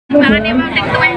Tangannya masih tuwek.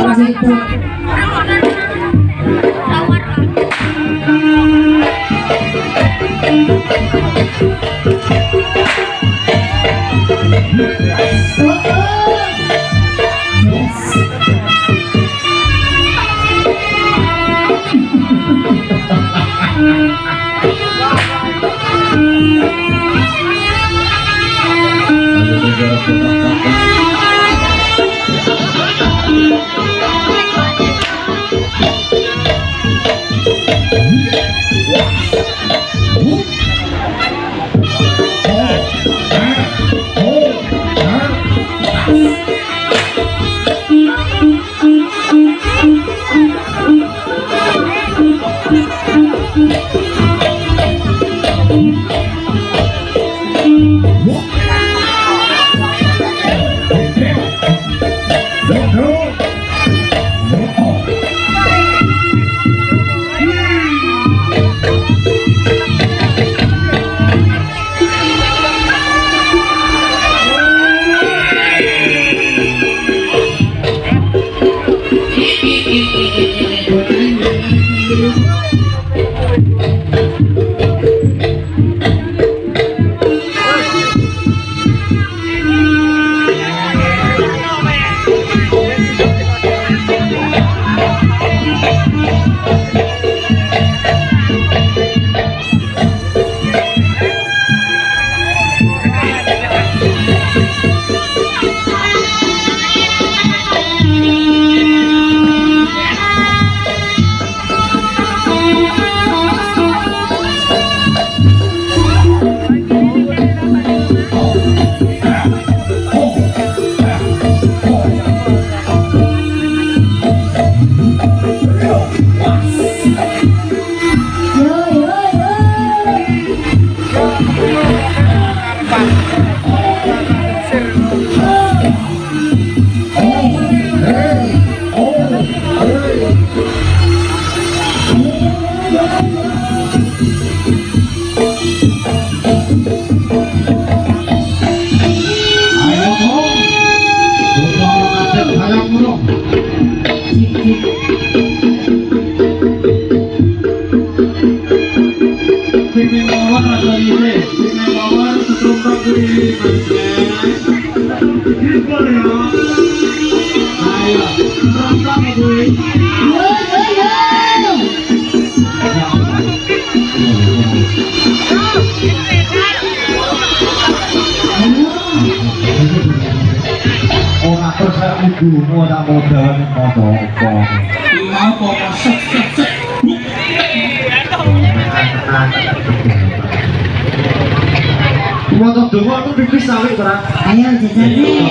Motor dongo aku pipis sawit ora. Ayo jajane.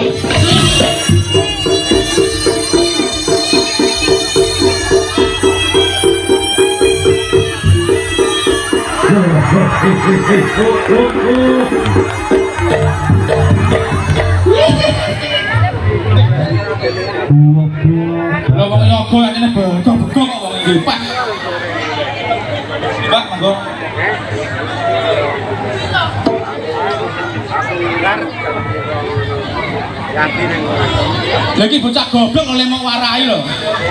Lho wong yoga ngene bengkok-bengkok kok wong iki, Pak. Pak, monggo. Lagi bocah goblok oleh mau warai lho.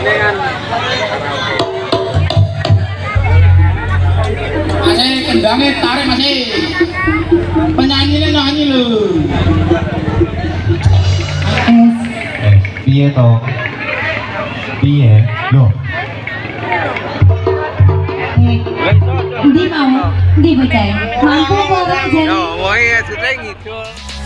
Masih kendangnya tarik masih. Penyanyinya nyanyi lho. Piye to? Piye? Loh. Ndi mau? Ndi bocah? Mampu apa ora jane? Yo, wae sudah ngidul.